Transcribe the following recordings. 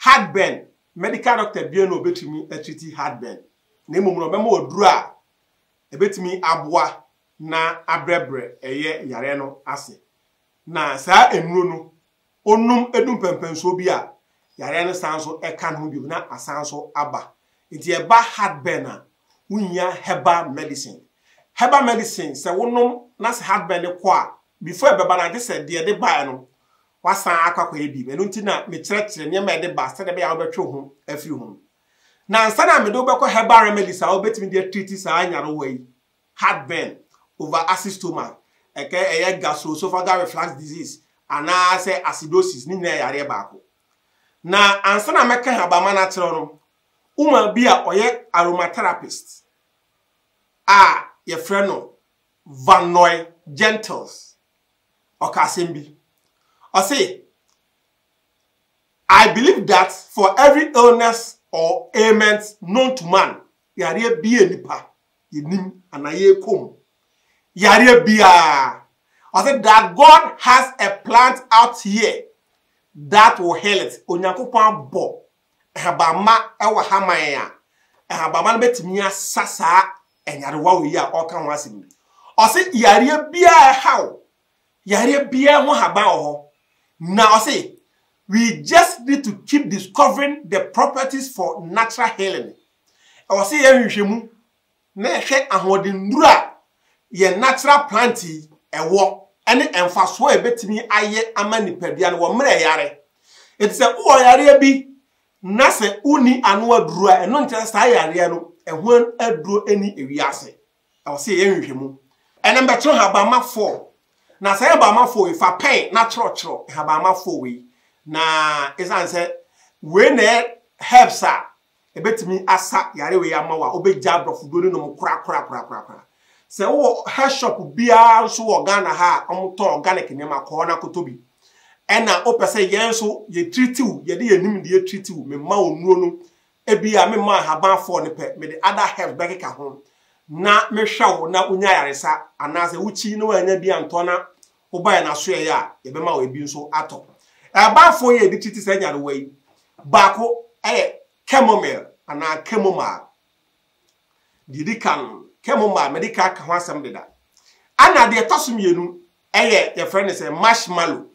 heartburn medical doctor bi no betumi treat heartburn na emom no memo oduru a ebetumi aboa na abrebre eye yare no ase na saa enuro no onum edum pempenso bi a yare no sanso eka no bi na asanso aba enti eba heartburn a unya herbal medicine se wonum na se heartburn ko a before ebeba na de se de ba no wasan akakwa ebi enu nti na me kyerɛkyerɛ ne ma de ba se de be ya obetwe ho afiri ho na nsa na me do be ko herbal remedies a obetimi de treat sa anyaro wai heartburn over acid stomach eke gastroesophageal reflux disease ana se acidosis ni na yare baako na ansa na meka habama na kyerɛ no uma bi a oye aromatherapist ye friend no Vanoy Gentles okasembi I say, I believe that for every illness or ailment known to man, yare be a nipa, yenim anaye kom. Yare be a. I said that God has a plant out here that will heal it. Onyankopon bo. Habama ewa hamaya. Habama betimi sasa enyarewa we ya oka ho asem. I say yare be a how. Yare be a ho haba ho. Now, see, we just need to keep discovering the properties for natural healing. I say, you na hwe ahodendura ye natural planti ewo ene emfaso ebetimi aye amanipadia no wo mre yare. It say wo yare bi na se uni anu aduru a eno ntia sa yare no ehon aduru eni ewiase. I say, you ene mbeto habama 4. Na say habama 4 if a pain na chro habama 4 we na isan say we na herbs a ebetimi asa yare we amawa obegya brofudo no kura say wo hair shop bia so organ ha omoto organic nema ko na kotobi ena opese yen so ye treat you ye de yenim de ye treat you me ma onuo no ebia me ma habama 4 ne pe me de other herbs bekeka ho na me hwa na unya yaresa anase wuchi no anya bia ntona oba na so ya yebema we bi nso ato abafo ye di titi sa nyare wei baako chamomile ana chamomile didi kan chamomile medical ka ho asem deda ana de tosomienu ye friend say marshmallow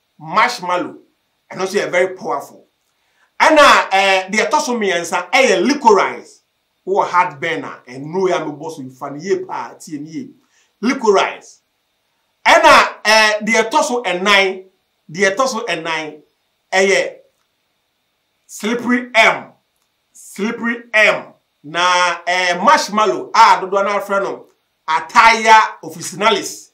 and also very powerful ana de tosomiensa licorice wo heartburn and no ya me boss you fan ye pa tie nie licorice ana the etoso and 9 slippery M na marshmallow dodo na friend attire officinalis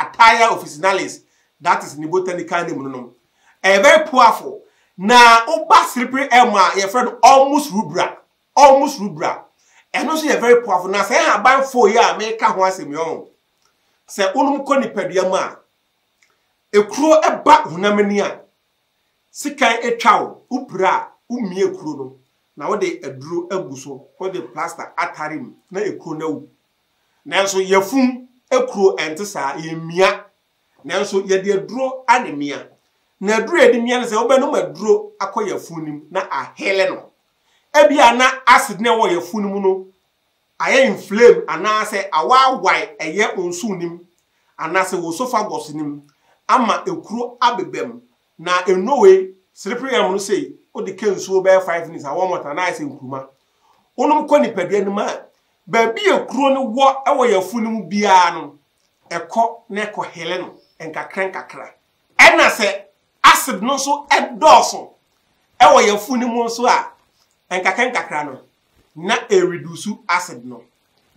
that is the botanical name no very powerful na oba slippery M your friend almost rubra and also very powerful na say ha ban 4 year make ka ho asem yo se unum ko ni padua ma ekuro eba hunamani a sikan etwawo upra umie ekuro no na wo de aduro aguso wo de plaster atarim na ekuro na wu nanso yefum ekuro entesa yemia nanso ye de aduro anemia na aduro edimia ne se wo be no maduro akoyafunim na ahele no ebia na acid na wo yafunim no aye inflame anase awawai eye onsunim anase wo esophagus nim ama ekuro abebem na enowe slippery am no say o de kensuo be 5 minutes awon mota na ase nkruma onum ko ni padua ni ma ba bi ekuro ni wo ewo yafunim bia no ekọ na ekọ hele no enkakra ena se acid no so edoso ewo yafunim so a enkakra no na reduce acid no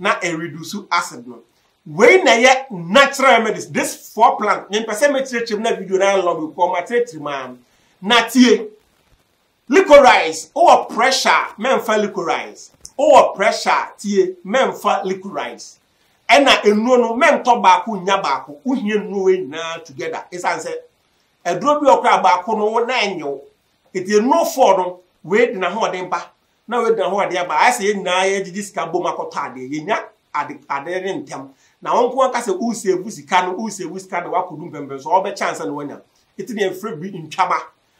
we na ye natural remedies this 4 plant yen pese metrechim na video na long ko matretri man na tie licorice or pressure memfa licorice or pressure tie memfa licorice ena enuo no memto baako nya baako uhie nuwe na together isan se eduro bi okra baako no na enyo eti no for no we di na ho odin pa na we di na ho odin ba ase ye na ye gigi sika bom akota ade ye nya ade ne ntem na wonko aka se usevu sika no wakodum pembe so obe chance na wanya eti ne free bi ntwaba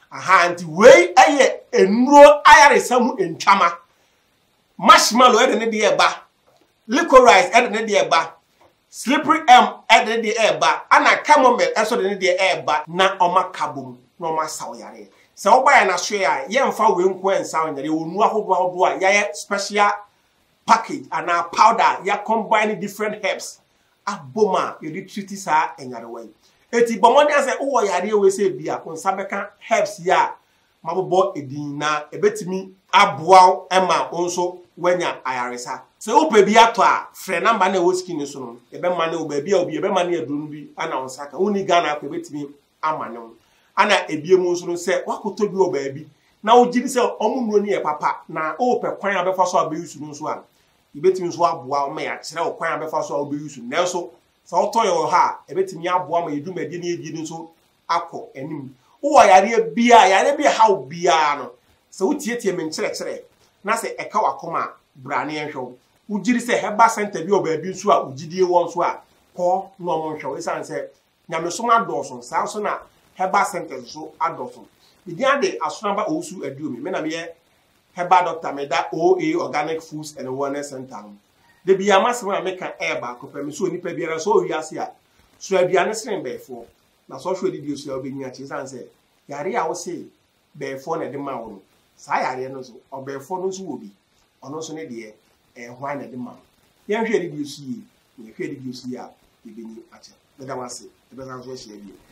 aha nti we eye enuro ayaresa mu entwama marshmallow ede ne de eba licorice ede ne de eba slippery ede de eba ana chamomile eso de ne de eba na omakabom na omasaw yare se oba ya na so ya ye mfa we nko ensaw yare onu ahodo a ya special package and a powder ya combine different herbs aboma you dey treat sa enyare wan eti bomoni ase wo yare we se bia onsa beka herbs ya mabobo edin na ebetimi aboa ema onso wanya ayaresa se wo pe bia to a frɛ number na wo skin so no ebe ma na wo ba bia obi ebe ma na edun bi ana onsa ka woni Ghana ko ebetimi amane wo ana ebiemu nso no se wakoto bi wo ba bi na wo gidi se omunuro ni e papa na wo pe kwan abefa so abeyusu nso a ibetimi nso aboa o ma ya kire o kwan abefa so abeyusu nanso so otoyo ha ebetimi aboa ma yedumadi na edi nso akọ anim wo yare bia ha bia no se wo tietie me nkire na se eka wakoma brane enhwo wo gidi se heba center bi o ba bi nso a ugidie won so a ko no mo nhwo isan se nyamesom adoso sa so na heba center so adoso bidia de asonaba osu aduomi me na me Heba Dr. Meda OA Organic Foods and Wellness Center. The Biamasma make an air back of a so nipa biara so yasia. So aduane sren before. Na so hwe di so obi nya chisan say. Yare a wo say before na de ma wo. Sa yare no so obefo no so obi. Ono so ne de hwan na de ma. Yen hwe di so yi. Ye hwe di so yi a ibeni ache. Meda wase. Ebe san so hye bi.